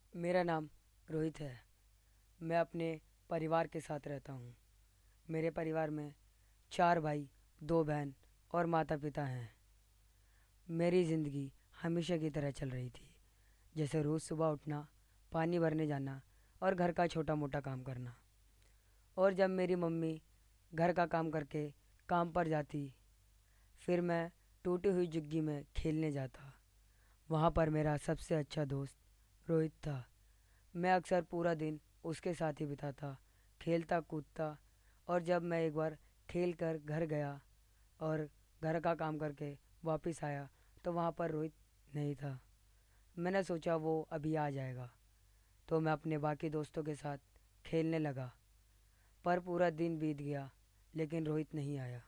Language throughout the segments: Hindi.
मेरा नाम रोहित है। मैं अपने परिवार के साथ रहता हूँ। मेरे परिवार में 4 भाई, 2 बहन और माता पिता हैं। मेरी ज़िंदगी हमेशा की तरह चल रही थी, जैसे रोज़ सुबह उठना, पानी भरने जाना और घर का छोटा मोटा काम करना। और जब मेरी मम्मी घर का काम करके काम पर जाती, फिर मैं टूटी हुई झुग्गी में खेलने जाता। वहाँ पर मेरा सबसे अच्छा दोस्त रोहित था। मैं अक्सर पूरा दिन उसके साथ ही बिताता, खेलता कूदता। और जब मैं एक बार खेल कर घर गया और घर का काम करके वापस आया, तो वहाँ पर रोहित नहीं था। मैंने सोचा वो अभी आ जाएगा, तो मैं अपने बाकी दोस्तों के साथ खेलने लगा। पर पूरा दिन बीत गया, लेकिन रोहित नहीं आया।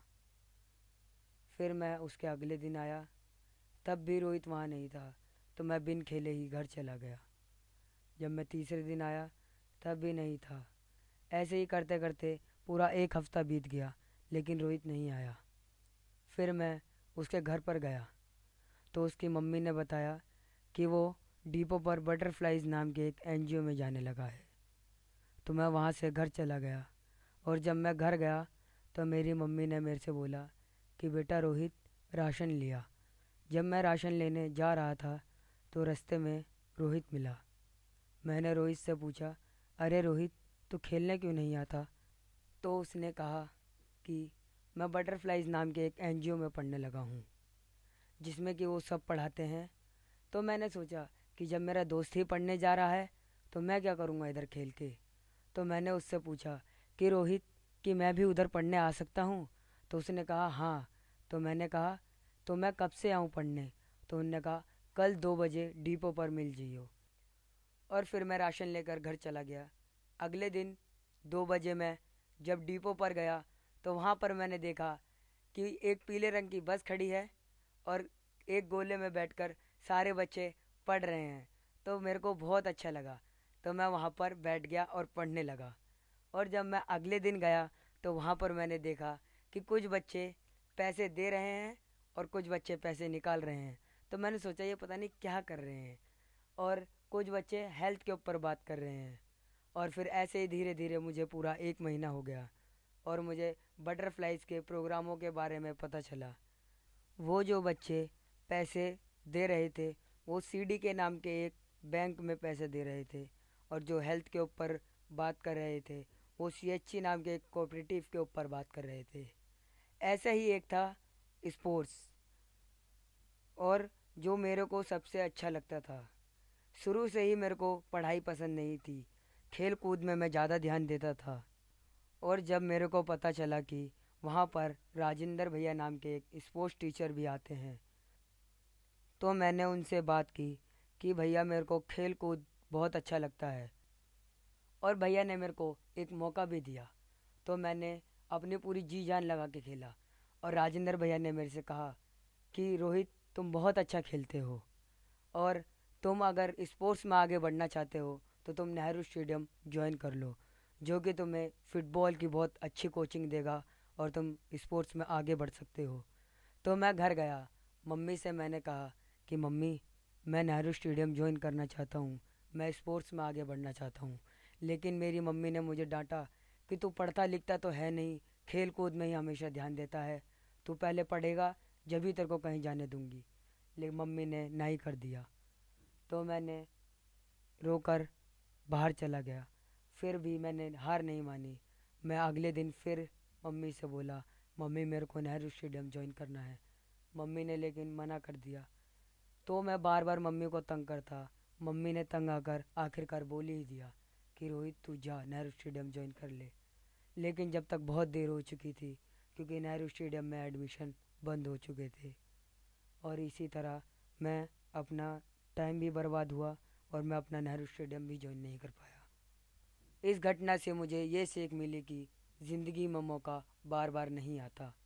फिर मैं उसके अगले दिन आया, तब भी रोहित वहाँ नहीं था, तो मैं बिन खेले ही घर चला गया। जब मैं तीसरे दिन आया, तब भी नहीं था। ऐसे ही करते करते पूरा एक हफ्ता बीत गया, लेकिन रोहित नहीं आया। फिर मैं उसके घर पर गया, तो उसकी मम्मी ने बताया कि वो डिपो पर बटरफ्लाइज नाम के एक एनजीओ में जाने लगा है। तो मैं वहाँ से घर चला गया। और जब मैं घर गया, तो मेरी मम्मी ने मेरे से बोला कि बेटा रोहित, राशन लिया। जब मैं राशन लेने जा रहा था, तो रास्ते में रोहित मिला। मैंने रोहित से पूछा, अरे रोहित, तू खेलने क्यों नहीं आता? तो उसने कहा कि मैं बटरफ्लाइज नाम के एक एनजीओ में पढ़ने लगा हूँ, जिसमें कि वो सब पढ़ाते हैं। तो मैंने सोचा कि जब मेरा दोस्त ही पढ़ने जा रहा है, तो मैं क्या करूँगा इधर खेल के। तो मैंने उससे पूछा कि रोहित, कि मैं भी उधर पढ़ने आ सकता हूँ? तो उसने कहा हाँ। तो मैंने कहा तो मैं कब से आऊँ पढ़ने? तो उन्होंने कहा कल 2 बजे डिपो पर मिल जाइयो। और फिर मैं राशन लेकर घर चला गया। अगले दिन 2 बजे मैं जब डिपो पर गया, तो वहाँ पर मैंने देखा कि एक पीले रंग की बस खड़ी है और एक गोले में बैठकर सारे बच्चे पढ़ रहे हैं। तो मेरे को बहुत अच्छा लगा, तो मैं वहाँ पर बैठ गया और पढ़ने लगा। और जब मैं अगले दिन गया, तो वहाँ पर मैंने देखा कि कुछ बच्चे पैसे दे रहे हैं और कुछ बच्चे पैसे निकाल रहे हैं। तो मैंने सोचा ये पता नहीं क्या कर रहे हैं। और कुछ बच्चे हेल्थ के ऊपर बात कर रहे हैं। और फिर ऐसे ही धीरे धीरे मुझे पूरा एक महीना हो गया और मुझे बटरफ्लाइज के प्रोग्रामों के बारे में पता चला। वो जो बच्चे पैसे दे रहे थे, वो सीडी के नाम के एक बैंक में पैसे दे रहे थे। और जो हेल्थ के ऊपर बात कर रहे थे, वो सीएचसी नाम के एक कोऑपरेटिव के ऊपर बात कर रहे थे। ऐसा ही एक था स्पोर्ट्स, और जो मेरे को सबसे अच्छा लगता था। शुरू से ही मेरे को पढ़ाई पसंद नहीं थी, खेल कूद में मैं ज़्यादा ध्यान देता था। और जब मेरे को पता चला कि वहाँ पर राजेंद्र भैया नाम के एक स्पोर्ट्स टीचर भी आते हैं, तो मैंने उनसे बात की कि भैया मेरे को खेल कूद बहुत अच्छा लगता है। और भैया ने मेरे को एक मौका भी दिया, तो मैंने अपनी पूरी जी जान लगा के खेला। और राजेंद्र भैया ने मेरे से कहा कि रोहित, तुम बहुत अच्छा खेलते हो, और तुम अगर स्पोर्ट्स में आगे बढ़ना चाहते हो, तो तुम नेहरू स्टेडियम ज्वाइन कर लो, जो कि तुम्हें फुटबॉल की बहुत अच्छी कोचिंग देगा और तुम स्पोर्ट्स में आगे बढ़ सकते हो। तो मैं घर गया, मम्मी से मैंने कहा कि मम्मी, मैं नेहरू स्टेडियम ज्वाइन करना चाहता हूँ, मैं स्पोर्ट्स में आगे बढ़ना चाहता हूँ। लेकिन मेरी मम्मी ने मुझे डांटा कि तू पढ़ता लिखता तो है नहीं, खेल कूद में ही हमेशा ध्यान देता है, तू पहले पढ़ेगा जब ही तेरे को कहीं जाने दूंगी। लेकिन मम्मी ने नहीं कर दिया, तो मैंने रोकर बाहर चला गया। फिर भी मैंने हार नहीं मानी। मैं अगले दिन फिर मम्मी से बोला, मम्मी मेरे को नेहरू स्टेडियम ज्वाइन करना है। मम्मी ने लेकिन मना कर दिया। तो मैं बार बार मम्मी को तंग करता। मम्मी ने तंग आकर आखिरकार बोल ही दिया कि रोहित, तू जा नेहरू स्टेडियम ज्वाइन कर ले। लेकिन जब तक बहुत देर हो चुकी थी, क्योंकि नेहरू स्टेडियम में एडमिशन बंद हो चुके थे। और इसी तरह मैं अपना टाइम भी बर्बाद हुआ और मैं अपना नेहरू स्टेडियम भी ज्वाइन नहीं कर पाया। इस घटना से मुझे ये सीख मिली कि ज़िंदगी में मौका बार बार नहीं आता।